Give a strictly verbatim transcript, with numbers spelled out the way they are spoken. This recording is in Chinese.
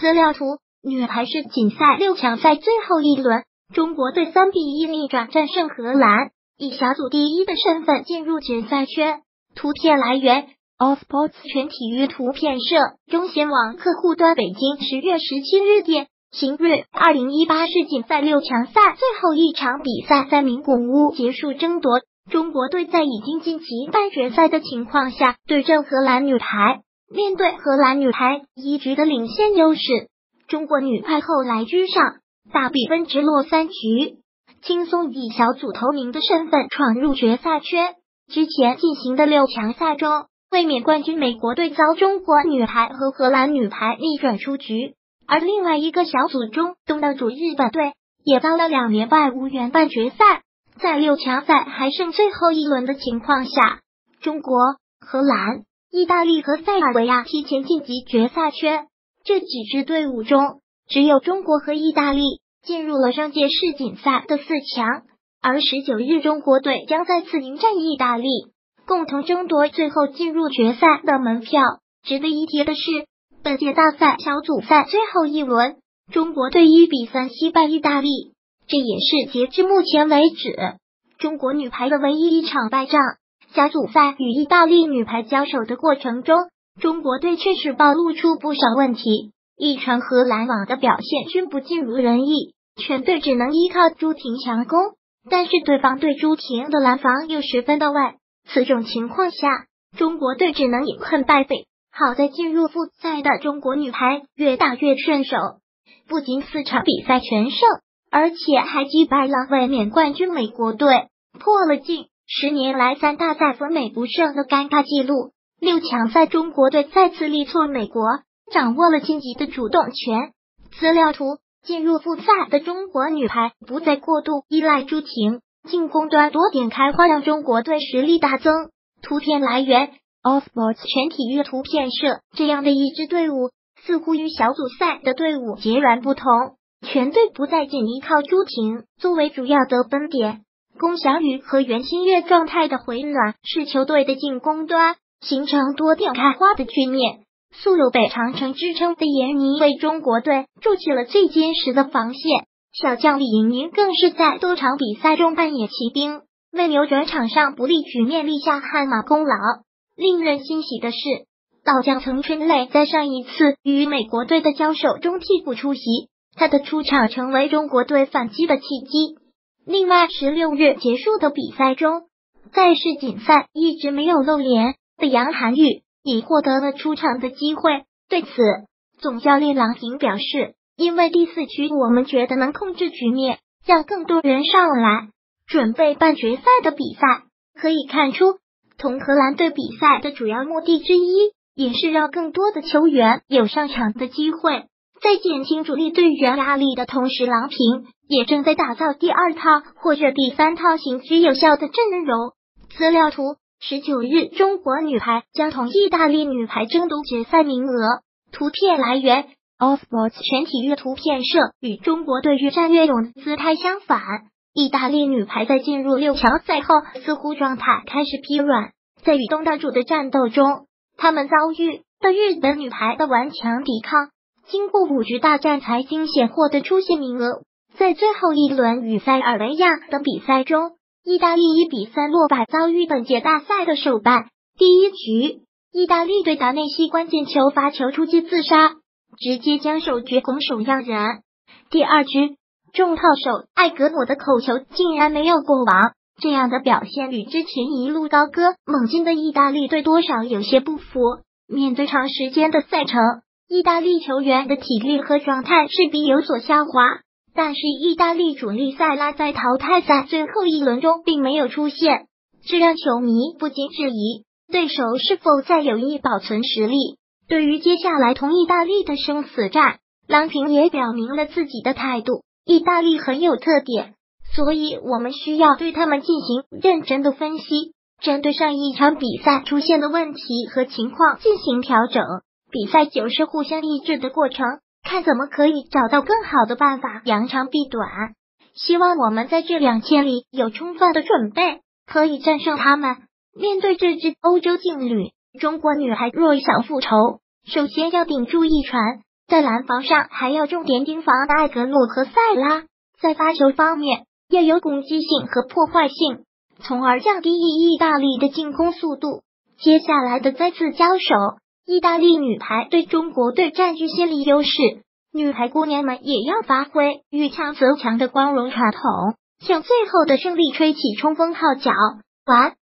资料图：女排世锦赛六强赛最后一轮，中国队三比一逆转战胜荷兰，以小组第一的身份进入决赛圈。图片来源 All Sports 全体育图片社，中新网客户端。北京十月十七日电，邢睿，二零一八世锦赛六强赛最后一场比赛在名古屋结束争夺，中国队在已经晋级半决赛的情况下对阵荷兰女排。面对荷兰女排一局的领先优势，中国女排后来居上，大比分直落三局，轻松以小组头名的身份闯入决赛圈。之前进行的六强赛中，卫冕冠军美国队遭中国女排和荷兰女排逆转出局，而另外一个小组中东道主日本队也遭了两连败，无缘半决赛。在六强赛还剩最后一轮的情况下，中国、荷兰、意大利和塞尔维亚提前晋级决赛圈。这几支队伍中，只有中国和意大利进入了上届世锦赛的四强，而十九日中国队将再次迎战意大利，共同争夺最后进入决赛的门票。值得一提的是，本届大赛小组赛最后一轮，中国队一比三惜败意大利，这也是截至目前为止中国女排的唯一一场败仗。小组赛与意大利女排交手的过程中，中国队确实暴露出不少问题，一传荷兰网的表现均不尽如人意，全队只能依靠朱婷强攻，但是对方对朱婷的拦防又十分到位。此种情况下，中国队只能饮恨败北。好在进入复赛的中国女排越打越顺手，不仅四场比赛全胜，而且还击败了卫冕冠军美国队，破了近十年来三大赛分美不胜的尴尬纪录。六强赛中国队再次力挫美国，掌握了晋级的主动权。资料图：进入复赛的中国女排不再过度依赖朱婷，进攻端多点开花，让中国队实力大增。图片来源 All Sports 全体育图片社。这样的一支队伍似乎与小组赛的队伍截然不同，全队不再仅依靠朱婷作为主要得分点，龚晓宇和袁心玥状态的回暖使球队的进攻端形成多点开花的局面。素有北长城之称的闫妮为中国队筑起了最坚实的防线，小将李盈莹更是在多场比赛中扮演骑兵，为扭转场上不利局面立下汗马功劳。令人欣喜的是，老将曾春蕾在上一次与美国队的交手中替补出席，他的出场成为中国队反击的契机。另外，十六日结束的比赛中，在世锦赛一直没有露脸的杨涵予也获得了出场的机会。对此，总教练郎平表示，因为第四局我们觉得能控制局面，让更多人上来准备半决赛的比赛。可以看出，同荷兰队比赛的主要目的之一也是让更多的球员有上场的机会。在减轻主力队员压力的同时，郎平也正在打造第二套或者第三套行之有效的阵容。资料图：十九日中国女排将同意大利女排争夺决赛名额。图片来源 All Sports 全体育图片社。与中国队越战越勇的姿态相反，意大利女排在进入六强赛后似乎状态开始疲软，在与东道主的战斗中，他们遭遇了日本女排的顽强抵抗，经过五局大战才惊险获得出线名额。在最后一轮与塞尔维亚的比赛中，意大利一比三落败，遭遇本届大赛的首败。第一局，意大利队达内西关键球罚球出界自杀，直接将首局拱手让人。第二局，重炮手艾格姆的口球竟然没有过网，这样的表现与之前一路高歌猛进的意大利队多少有些不符。面对长时间的赛程，意大利球员的体力和状态势必有所下滑，但是意大利主力塞拉在淘汰赛最后一轮中并没有出现，这让球迷不禁质疑对手是否再有意保存实力。对于接下来同意大利的生死战，郎平也表明了自己的态度，意大利很有特点，所以我们需要对他们进行认真的分析，针对上一场比赛出现的问题和情况进行调整。比赛就是互相抑制的过程，看怎么可以找到更好的办法，扬长避短。希望我们在这两天里有充分的准备，可以战胜他们。面对这支欧洲劲旅，中国女孩若想复仇，首先要顶住一传。 在拦防上还要重点盯防艾格诺和塞拉，在发球方面要有攻击性和破坏性，从而降低意大利的进攻速度。接下来的再次交手，意大利女排对中国队占据心理优势，女排姑娘们也要发挥遇强则强的光荣传统，向最后的胜利吹起冲锋号角。完。